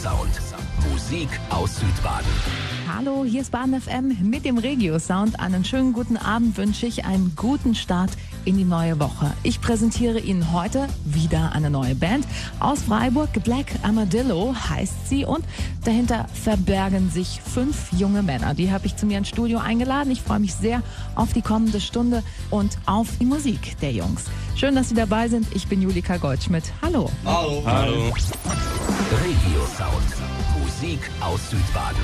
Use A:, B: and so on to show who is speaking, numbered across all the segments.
A: Regio-Sound. Musik aus Südbaden.
B: Hallo, hier ist Baden FM mit dem Regio-Sound. Einen schönen guten Abend wünsche ich, einen guten Start in die neue Woche. Ich präsentiere Ihnen heute wieder eine neue Band aus Freiburg. Black Armadillo heißt sie und dahinter verbergen sich 5 junge Männer. Die habe ich zu mir ins Studio eingeladen. Ich freue mich sehr auf die kommende Stunde und auf die Musik der Jungs. Schön, dass Sie dabei sind. Ich bin Julika Goldschmidt. Hallo.
C: Hallo.
A: Hallo. Regio-Sound. Musik aus Südbaden.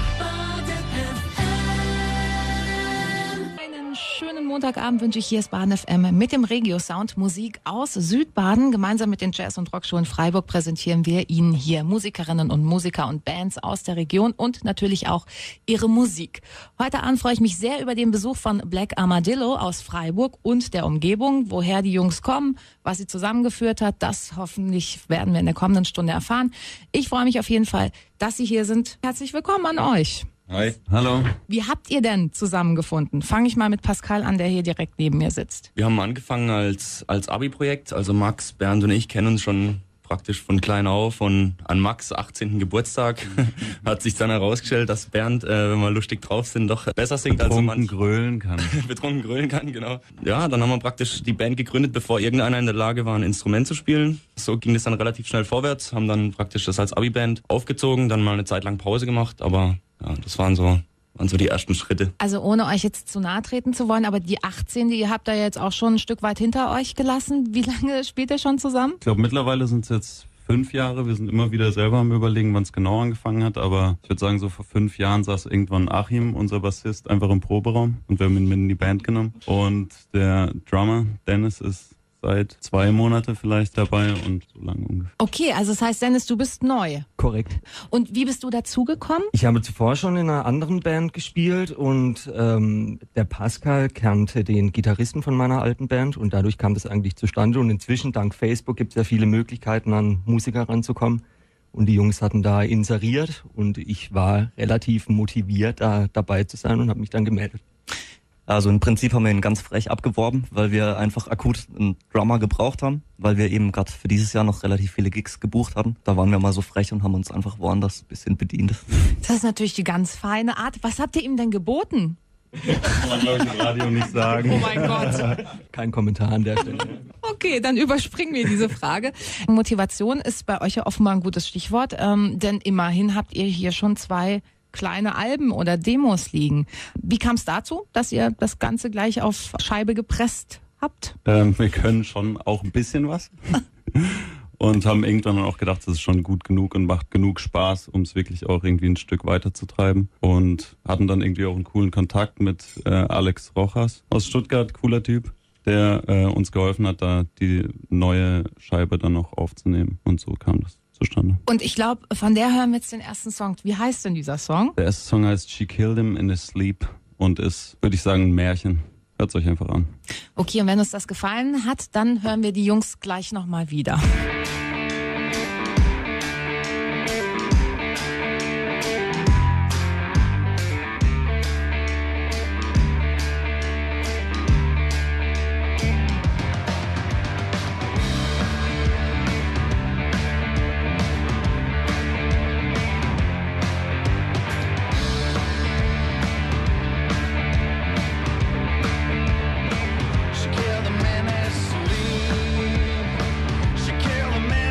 B: Einen schönen Montagabend wünsche ich. Hier ist Baden FM mit dem Regio-Sound. Musik aus Südbaden. Gemeinsam mit den Jazz- und Rockschulen Freiburg präsentieren wir Ihnen hier Musikerinnen und Musiker und Bands aus der Region und natürlich auch ihre Musik. Heute Abend freue ich mich sehr über den Besuch von Black Armadillo aus Freiburg und der Umgebung. Woher die Jungs kommen, was sie zusammengeführt hat, das hoffentlich werden wir in der kommenden Stunde erfahren. Ich freue mich auf jeden Fall, dass Sie hier sind. Herzlich willkommen an euch.
C: Hi. Hallo.
B: Wie habt ihr denn zusammengefunden? Fange ich mal mit Pascal an, der hier direkt neben mir sitzt.
D: Wir haben angefangen als Abi-Projekt, also Max, Bernd und ich kennen uns schon praktisch von klein auf und an Max' 18. Geburtstag hat sich dann herausgestellt, dass Bernd, wenn wir lustig drauf sind, doch besser singt als
C: Betrunken grölen kann.
D: Betrunken grölen kann, genau. Ja, dann haben wir praktisch die Band gegründet, bevor irgendeiner in der Lage war, ein Instrument zu spielen. So ging es dann relativ schnell vorwärts, haben dann praktisch das als Abi-Band aufgezogen, dann mal eine Zeit lang Pause gemacht, aber ja, das waren so die ersten Schritte.
B: Also ohne euch jetzt zu nahe treten zu wollen, aber die 18, die ihr habt da jetzt auch schon ein Stück weit hinter euch gelassen. Wie lange spielt ihr schon zusammen?
C: Ich glaube, mittlerweile sind es jetzt 5 Jahre. Wir sind immer wieder selber am Überlegen, wann es genau angefangen hat. Aber ich würde sagen, so vor 5 Jahren saß irgendwann Achim, unser Bassist, einfach im Proberaum. Und wir haben ihn mit in die Band genommen. Und der Drummer, Dennis, ist seit 2 Monate vielleicht dabei und so lange ungefähr.
B: Okay, also das heißt, Dennis, du bist neu.
E: Korrekt.
B: Und wie bist du dazugekommen?
E: Ich habe zuvor schon in einer anderen Band gespielt und der Pascal kannte den Gitarristen von meiner alten Band und dadurch kam das eigentlich zustande. Und inzwischen, dank Facebook, gibt es ja viele Möglichkeiten, an Musiker ranzukommen. Und die Jungs hatten da inseriert und ich war relativ motiviert, da dabei zu sein und habe mich dann gemeldet.
F: Also im Prinzip haben wir ihn ganz frech abgeworben, weil wir einfach akut einen Drummer gebraucht haben, weil wir eben gerade für dieses Jahr noch relativ viele Gigs gebucht hatten. Da waren wir mal so frech und haben uns einfach woanders ein bisschen bedient.
B: Das ist natürlich die ganz feine Art. Was habt ihr ihm denn geboten?
C: Kann man, glaube ich, im Radio nicht sagen.
B: Oh mein Gott.
E: Kein Kommentar an der Stelle.
B: Okay, dann überspringen wir diese Frage. Motivation ist bei euch ja offenbar ein gutes Stichwort, denn immerhin habt ihr hier schon 2 kleine Alben oder Demos liegen. Wie kam es dazu, dass ihr das Ganze gleich auf Scheibe gepresst habt?
C: Wir können schon auch ein bisschen was. Und haben irgendwann auch gedacht, das ist schon gut genug und macht genug Spaß, um es wirklich auch irgendwie ein Stück weiterzutreiben. Und hatten dann irgendwie auch einen coolen Kontakt mit Alex Rojas aus Stuttgart, cooler Typ, der uns geholfen hat, da die neue Scheibe dann noch aufzunehmen. Und so kam das zustande.
B: Und ich glaube, von der hören wir jetzt den ersten Song. Wie heißt denn dieser Song?
C: Der erste Song heißt She Killed Him in His Sleep und ist, würde ich sagen, ein Märchen. Hört's euch einfach an.
B: Okay, und wenn uns das gefallen hat, dann hören wir die Jungs gleich nochmal wieder.
G: She killed a man in his sleep. She killed a man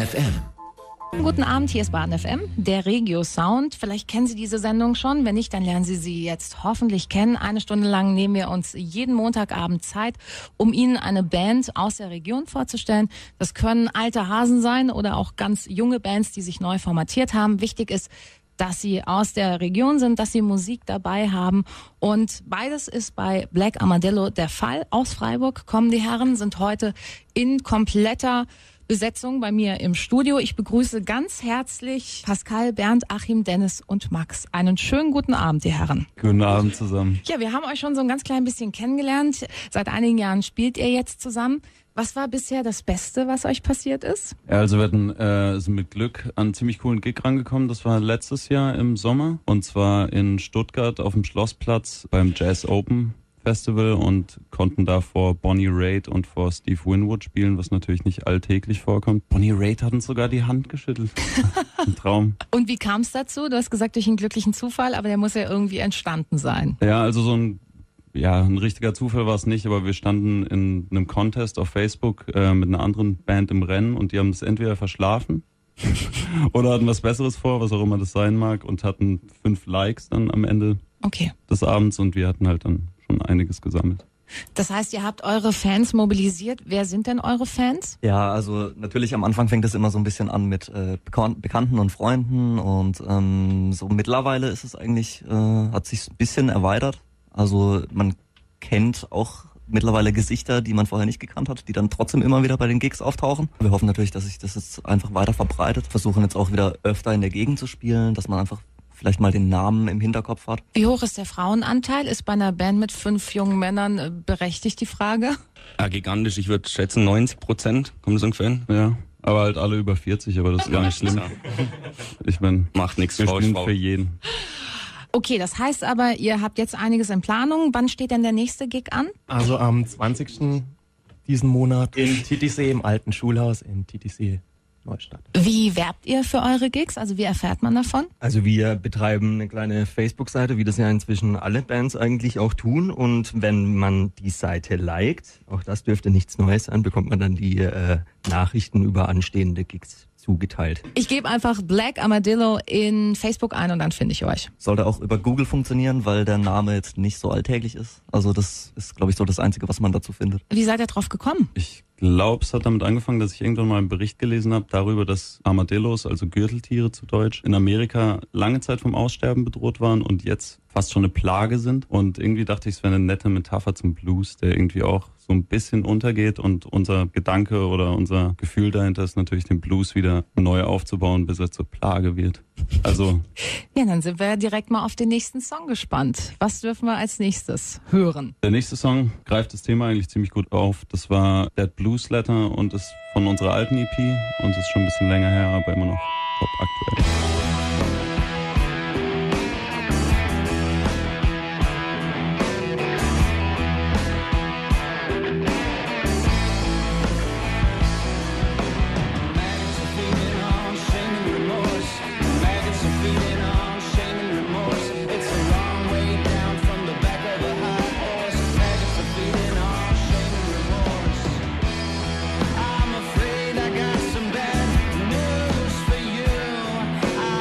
A: FM.
B: Guten Abend, hier ist Baden FM, der Regio Sound. Vielleicht kennen Sie diese Sendung schon. Wenn nicht, dann lernen Sie sie jetzt hoffentlich kennen. 1 Stunde lang nehmen wir uns jeden Montagabend Zeit, um Ihnen eine Band aus der Region vorzustellen. Das können alte Hasen sein oder auch ganz junge Bands, die sich neu formatiert haben. Wichtig ist, dass sie aus der Region sind, dass sie Musik dabei haben. Und beides ist bei Black Armadillo der Fall. Aus Freiburg kommen die Herren, sind heute in kompletter Besetzung bei mir im Studio. Ich begrüße ganz herzlich Pascal, Bernd, Achim, Dennis und Max. Einen schönen guten Abend, die Herren.
C: Guten Abend zusammen.
B: Ja, wir haben euch schon so ein ganz klein bisschen kennengelernt. Seit einigen Jahren spielt ihr jetzt zusammen. Was war bisher das Beste, was euch passiert ist?
C: Ja, also wir sind mit Glück an einen ziemlich coolen Gig rangekommen. Das war letztes Jahr im Sommer. Und zwar in Stuttgart auf dem Schlossplatz beim Jazz Open Festival und konnten da vor Bonnie Raitt und vor Steve Winwood spielen, was natürlich nicht alltäglich vorkommt. Bonnie Raitt hat uns sogar die Hand geschüttelt. Ein Traum.
B: Und wie kam es dazu? Du hast gesagt, durch einen glücklichen Zufall, aber der muss ja irgendwie entstanden sein.
C: Ja, also ein richtiger Zufall war es nicht, aber wir standen in einem Contest auf Facebook mit einer anderen Band im Rennen und die haben es entweder verschlafen oder hatten was Besseres vor, was auch immer das sein mag, und hatten 5 Likes dann am Ende des Abends und wir hatten halt dann schon einiges gesammelt.
B: Das heißt, ihr habt eure Fans mobilisiert. Wer sind denn eure Fans?
F: Ja, also natürlich am Anfang fängt es immer so ein bisschen an mit Bekannten und Freunden und so mittlerweile ist es eigentlich, hat sich ein bisschen erweitert. Also man kennt auch mittlerweile Gesichter, die man vorher nicht gekannt hat, die dann trotzdem immer wieder bei den Gigs auftauchen. Wir hoffen natürlich, dass sich das jetzt einfach weiter verbreitet. Versuchen jetzt auch wieder öfter in der Gegend zu spielen, dass man einfach vielleicht mal den Namen im Hinterkopf hat.
B: Wie hoch ist der Frauenanteil? Ist bei einer Band mit 5 jungen Männern berechtigt, die Frage?
D: Ja, gigantisch. Ich würde schätzen 90%. Kommt das ungefähr hin?
C: Ja, aber halt alle über 40, aber das ist gar nicht schlimm. Ich meine,
D: macht nichts,
C: wir spielen für jeden.
B: Okay, das heißt aber, ihr habt jetzt einiges in Planung. Wann steht denn der nächste Gig an?
G: Also am 20. diesen Monat in TTC, im alten Schulhaus in TTC Neustadt.
B: Wie werbt ihr für eure Gigs? Also wie erfährt man davon?
E: Also wir betreiben eine kleine Facebook-Seite, wie das ja inzwischen alle Bands eigentlich auch tun. Und wenn man die Seite liked, auch das dürfte nichts Neues sein, bekommt man dann die Nachrichten über anstehende Gigs zugeteilt.
B: Ich gebe einfach Black Armadillo in Facebook ein und dann finde ich euch.
F: Sollte auch über Google funktionieren, weil der Name jetzt nicht so alltäglich ist. Also das ist, glaube ich, so das Einzige, was man dazu findet.
B: Wie seid ihr drauf gekommen?
C: Ich glaube, es hat damit angefangen, dass ich irgendwann mal einen Bericht gelesen habe darüber, dass Armadillos, also Gürteltiere zu Deutsch, in Amerika lange Zeit vom Aussterben bedroht waren und jetzt fast schon eine Plage sind. Und irgendwie dachte ich, es wäre eine nette Metapher zum Blues, der irgendwie auch so ein bisschen untergeht. Und unser Gedanke oder unser Gefühl dahinter ist natürlich, den Blues wieder neu aufzubauen, bis er zur Plage wird. Also.
B: Ja, dann sind wir direkt mal auf den nächsten Song gespannt. Was dürfen wir als nächstes hören?
C: Der nächste Song greift das Thema eigentlich ziemlich gut auf. Das war That Blues Letter und ist von unserer alten EP und ist schon ein bisschen länger her, aber immer noch top aktuell.
H: I'm afraid I got some bad news for you.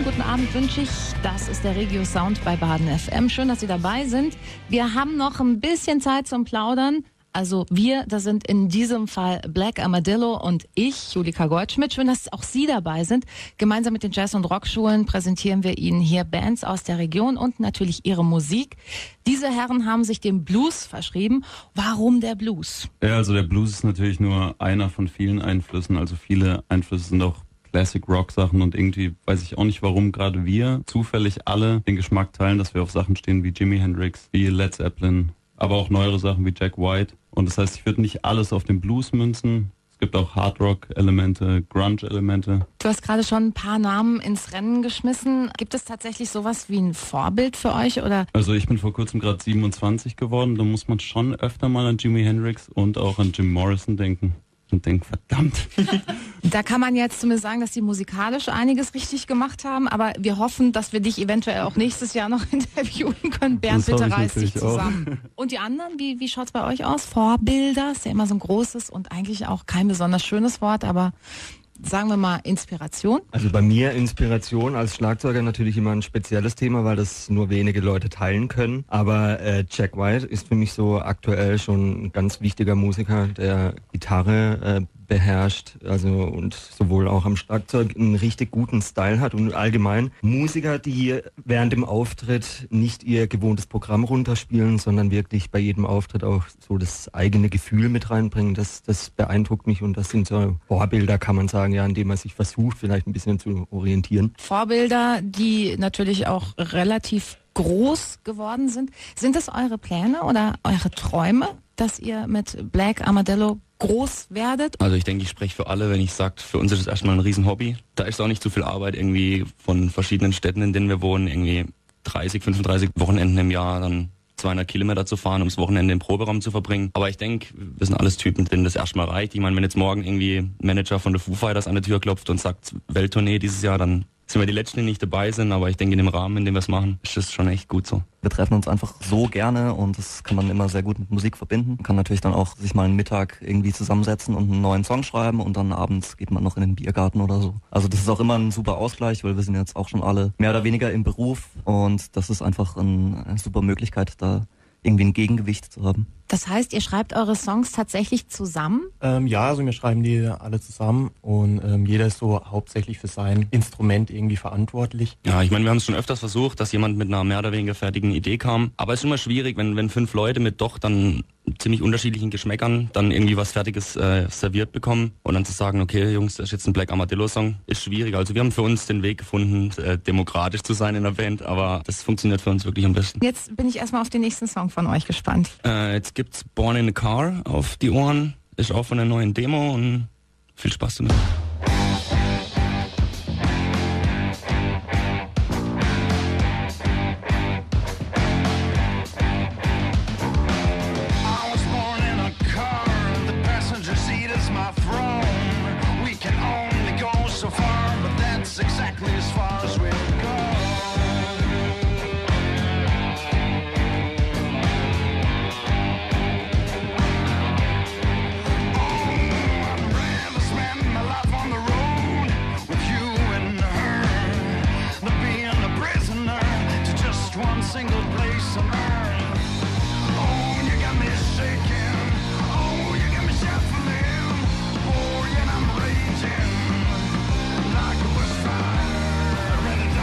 B: guten Abend wünsche ich. Das ist der Regio Sound bei Baden FM. Schön, dass Sie dabei sind. Wir haben noch ein bisschen Zeit zum Plaudern. Also wir, das sind in diesem Fall Black Armadillo und ich, Julika Goldschmidt. Schön, dass auch Sie dabei sind. Gemeinsam mit den Jazz- und Rockschulen präsentieren wir Ihnen hier Bands aus der Region und natürlich ihre Musik. Diese Herren haben sich dem Blues verschrieben. Warum der Blues?
C: Ja, also der Blues ist natürlich nur einer von vielen Einflüssen. Also viele Einflüsse sind auch Classic-Rock-Sachen und irgendwie weiß ich auch nicht, warum gerade wir zufällig alle den Geschmack teilen, dass wir auf Sachen stehen wie Jimi Hendrix, wie Led Zeppelin, aber auch neuere Sachen wie Jack White. Und das heißt, ich würde nicht alles auf den Blues münzen. Es gibt auch Hard-Rock-Elemente, Grunge-Elemente.
B: Du hast gerade schon ein paar Namen ins Rennen geschmissen. Gibt es tatsächlich sowas wie ein Vorbild für euch? Oder?
C: Also ich bin vor kurzem gerade 27 geworden. Da muss man schon öfter mal an Jimi Hendrix und auch an Jim Morrison denken. Und denken, verdammt.
B: Da kann man jetzt zumindest sagen, dass die musikalisch einiges richtig gemacht haben, aber wir hoffen, dass wir dich eventuell auch nächstes Jahr noch interviewen können. Bernd, bitte reiß dich zusammen. Und die anderen, wie schaut's bei euch aus? Vorbilder, ist ja immer so ein großes und eigentlich auch kein besonders schönes Wort, aber sagen wir mal Inspiration?
E: Also bei mir Inspiration als Schlagzeuger natürlich immer ein spezielles Thema, weil das nur wenige Leute teilen können. Aber Jack White ist für mich so aktuell schon ein ganz wichtiger Musiker, der Gitarre beherrscht, also und sowohl auch am Schlagzeug einen richtig guten Style hat und allgemein Musiker, die während dem Auftritt nicht ihr gewohntes Programm runterspielen, sondern wirklich bei jedem Auftritt auch so das eigene Gefühl mit reinbringen, das beeindruckt mich und das sind so Vorbilder, kann man sagen, ja, indem man sich versucht, vielleicht ein bisschen zu orientieren.
B: Vorbilder, die natürlich auch relativ groß geworden sind. Sind das eure Pläne oder eure Träume, dass ihr mit Black Armadillo groß werdet?
D: Also ich denke, ich spreche für alle, wenn ich sage, für uns ist es erstmal ein Riesenhobby. Da ist auch nicht so viel Arbeit irgendwie von verschiedenen Städten, in denen wir wohnen, irgendwie 30, 35 Wochenenden im Jahr, dann 200 Kilometer zu fahren, ums Wochenende im Proberaum zu verbringen. Aber ich denke, wir sind alles Typen, denen das erstmal reicht. Ich meine, wenn jetzt morgen irgendwie ein Manager von der Foo Fighters an der Tür klopft und sagt, Welttournee dieses Jahr, dann sind wir die Letzten, die nicht dabei sind, aber ich denke, in dem Rahmen, in dem wir es machen, ist das schon echt gut so.
F: Wir treffen uns einfach so gerne und das kann man immer sehr gut mit Musik verbinden. Man kann natürlich dann auch sich mal einen Mittag irgendwie zusammensetzen und einen neuen Song schreiben und dann abends geht man noch in den Biergarten oder so. Also das ist auch immer ein super Ausgleich, weil wir sind jetzt auch schon alle mehr oder weniger im Beruf und das ist einfach eine super Möglichkeit, da irgendwie ein Gegengewicht zu haben.
B: Das heißt, ihr schreibt eure Songs tatsächlich zusammen?
G: Ja, also wir schreiben die alle zusammen und jeder ist so hauptsächlich für sein Instrument irgendwie verantwortlich.
D: Ja, ich meine, wir haben es schon öfters versucht, dass jemand mit einer mehr oder weniger fertigen Idee kam. Aber es ist immer schwierig, wenn 5 Leute mit doch dann ziemlich unterschiedlichen Geschmäckern dann irgendwie was Fertiges serviert bekommen und dann zu sagen, okay Jungs, das ist jetzt ein Black Armadillo Song, ist schwierig. Also wir haben für uns den Weg gefunden, demokratisch zu sein in der Band, aber das funktioniert für uns wirklich am besten.
B: Jetzt bin ich erstmal auf den nächsten Song von euch gespannt.
D: Jetzt gibt's Born in a Car auf die Ohren, ist auch von der neuen Demo und viel Spaß damit.
H: Ready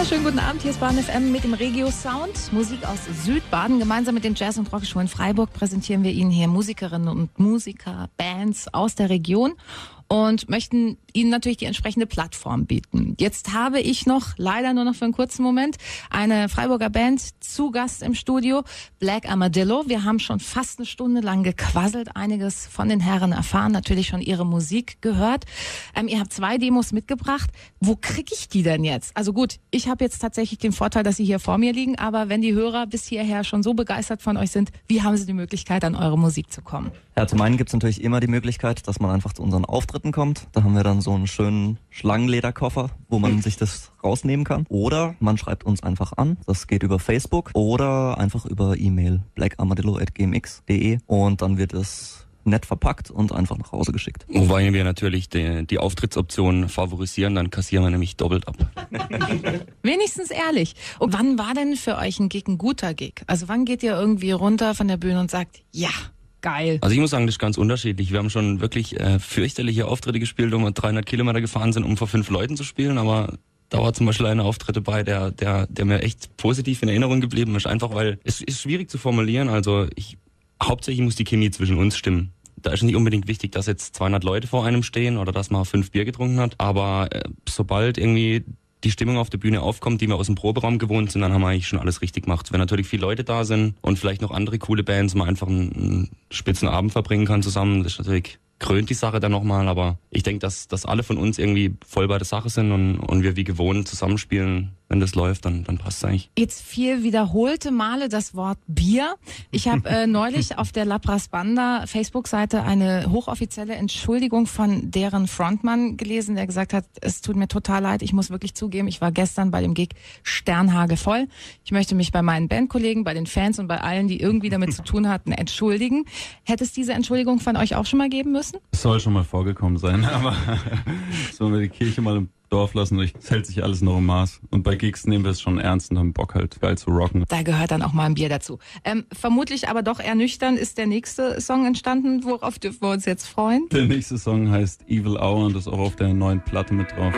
B: Wunderschönen guten Abend, hier ist Bahn FM mit dem Regio Sound. Musik aus Südbaden. Gemeinsam mit den Jazz- und Rockschulen Freiburg präsentieren wir Ihnen hier Musikerinnen und Musiker, Bands aus der Region und möchten Ihnen natürlich die entsprechende Plattform bieten. Jetzt habe ich leider nur noch für einen kurzen Moment, eine Freiburger Band zu Gast im Studio, Black Armadillo. Wir haben schon fast eine Stunde lang gequasselt, einiges von den Herren erfahren, natürlich schon ihre Musik gehört. Ihr habt 2 Demos mitgebracht. Wo kriege ich die denn jetzt? Also gut, ich habe jetzt tatsächlich den Vorteil, dass sie hier vor mir liegen, aber wenn die Hörer bis hierher schon so begeistert von euch sind, wie haben sie die Möglichkeit, an eure Musik zu kommen?
F: Ja, zum einen gibt's natürlich immer die Möglichkeit, dass man einfach zu unseren Auftritten kommt. Da haben wir dann so einen schönen Schlangenlederkoffer, wo man sich das rausnehmen kann. Oder man schreibt uns einfach an. Das geht über Facebook oder einfach über E-Mail blackarmadillo@gmx.de und dann wird es nett verpackt und einfach nach Hause geschickt.
D: Wobei wir natürlich die Auftrittsoption favorisieren, dann kassieren wir nämlich doppelt ab.
B: Wenigstens ehrlich. Und wann war denn für euch ein Gig ein guter Gig? Also wann geht ihr irgendwie runter von der Bühne und sagt, ja, geil?
D: Also ich muss sagen, das ist ganz unterschiedlich. Wir haben schon wirklich fürchterliche Auftritte gespielt, wo wir 300 Kilometer gefahren sind, um vor 5 Leuten zu spielen, aber da war zum Beispiel eine Auftritt dabei, der mir echt positiv in Erinnerung geblieben ist, einfach weil es ist schwierig zu formulieren, also hauptsächlich muss die Chemie zwischen uns stimmen. Da ist nicht unbedingt wichtig, dass jetzt 200 Leute vor einem stehen oder dass man 5 Bier getrunken hat, aber sobald irgendwie die Stimmung auf der Bühne aufkommt, die wir aus dem Proberaum gewohnt sind, dann haben wir eigentlich schon alles richtig gemacht. Wenn natürlich viele Leute da sind und vielleicht noch andere coole Bands, man einfach einen spitzen Abend verbringen kann zusammen, das ist natürlich krönt die Sache dann nochmal, aber ich denke, dass alle von uns irgendwie voll bei der Sache sind und wir wie gewohnt zusammenspielen. Wenn das läuft, dann passt es eigentlich.
B: Jetzt fiel wiederholte Male das Wort Bier. Ich habe neulich auf der Labras Banda Facebook-Seite eine hochoffizielle Entschuldigung von deren Frontmann gelesen, der gesagt hat, es tut mir total leid, ich muss wirklich zugeben, ich war gestern bei dem Gig sternhagelvoll. Ich möchte mich bei meinen Bandkollegen, bei den Fans und bei allen, die irgendwie damit zu tun hatten, entschuldigen. Hätte es diese Entschuldigung von euch auch schon mal geben müssen?
C: Es soll schon mal vorgekommen sein, aber sollen wir die Kirche mal im Dorf lassen, es hält sich alles noch im Maß. Und bei Gigs nehmen wir es schon ernst und haben Bock halt geil zu rocken.
B: Da gehört dann auch mal ein Bier dazu. Vermutlich aber doch eher nüchtern ist der nächste Song entstanden. Worauf dürfen wir uns jetzt freuen?
C: Der nächste Song heißt Evil Hour und ist auch auf der neuen Platte mit drauf.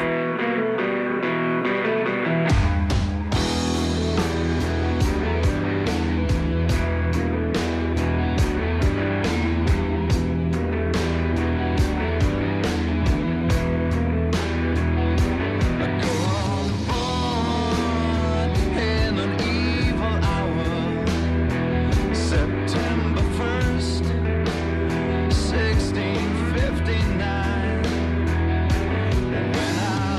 H: When I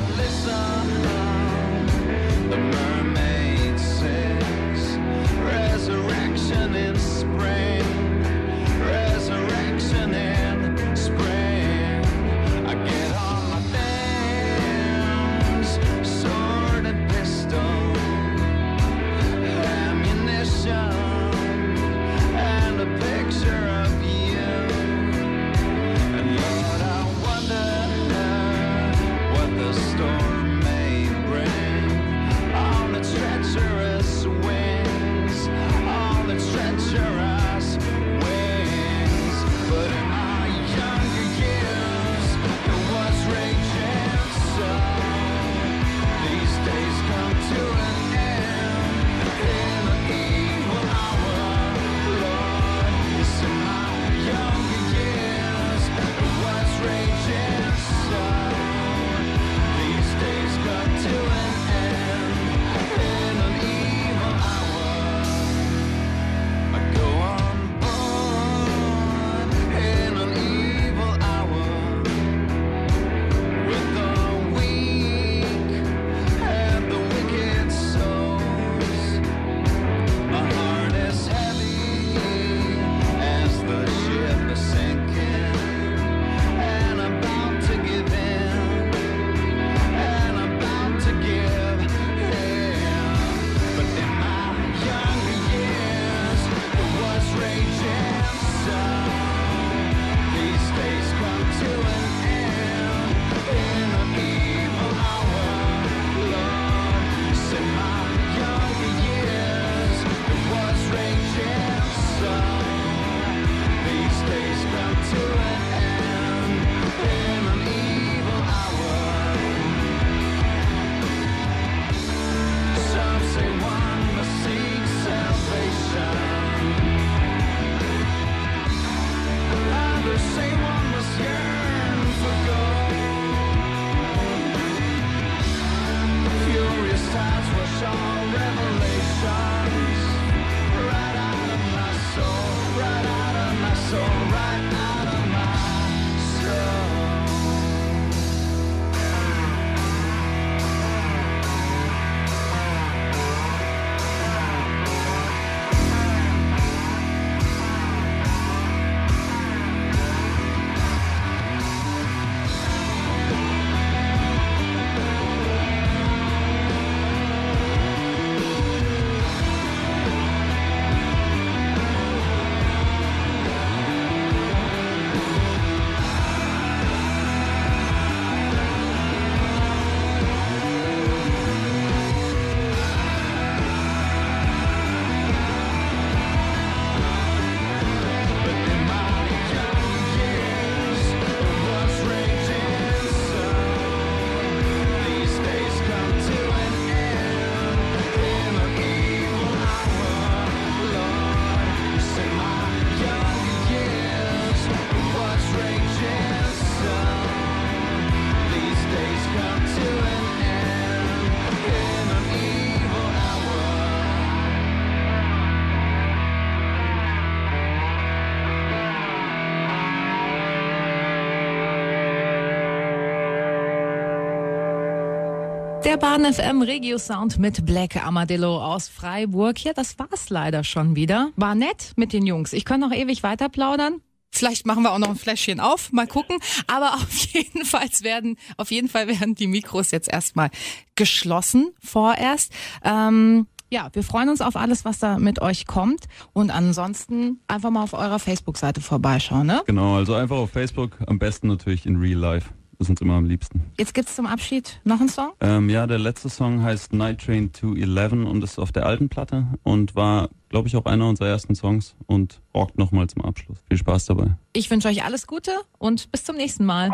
B: Der Baden FM Regio Sound mit Black Armadillo aus Freiburg. Ja, das war's leider schon wieder. War nett mit den Jungs. Ich könnte noch ewig weiter plaudern. Vielleicht machen wir auch noch ein Fläschchen auf, mal gucken. Aber auf jeden Fall werden die Mikros jetzt erstmal geschlossen vorerst. Ja, wir freuen uns auf alles, was da mit euch kommt. Und ansonsten einfach mal auf eurer Facebook-Seite vorbeischauen, ne?
C: Genau, also einfach auf Facebook, am besten natürlich in Real Life. Das ist uns immer am liebsten.
B: Jetzt gibt's zum Abschied noch einen Song?
C: Ja, der letzte Song heißt Night Train to 11 und ist auf der alten Platte und war, glaube ich, auch einer unserer ersten Songs und rockt nochmal zum Abschluss. Viel Spaß dabei.
B: Ich wünsche euch alles Gute und bis zum nächsten Mal.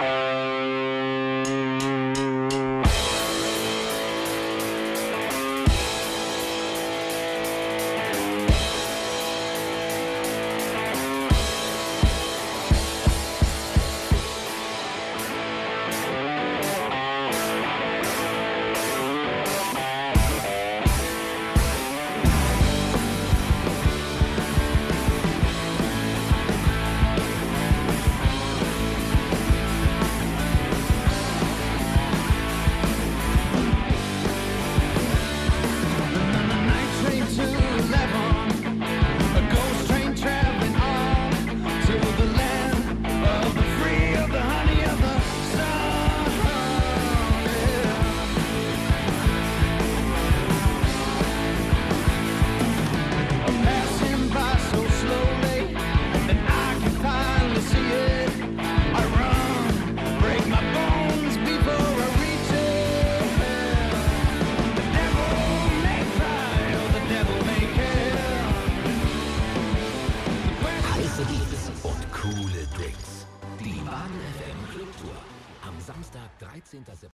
A: Und coole Drinks. Die Baden FM Club Tour. Am Samstag, 13. September.